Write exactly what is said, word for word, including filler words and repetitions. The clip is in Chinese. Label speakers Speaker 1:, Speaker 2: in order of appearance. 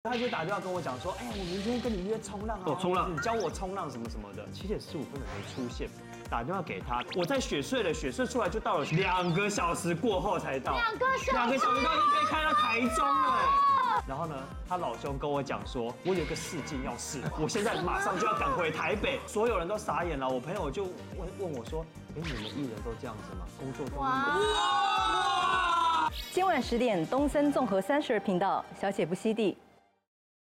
Speaker 1: 他就打电话跟我讲说，哎呀，我明天跟你约冲浪啊，
Speaker 2: 哦冲浪
Speaker 1: 你教我冲浪什么什么的。七点十五分没出现，打电话给他，我在雪隧了，雪隧出来就到了两个小时过后才到，
Speaker 3: 两个小时，
Speaker 1: 两个小时到就可以开到台中了。然后呢，他老兄跟我讲说，我有个试镜要试，我现在马上就要赶回台北，所有人都傻眼了。我朋友就问问我说，哎，你们艺人都这样子吗？工作中哇！
Speaker 4: 今晚十点，东森综合三十二频道，小姐不吸地。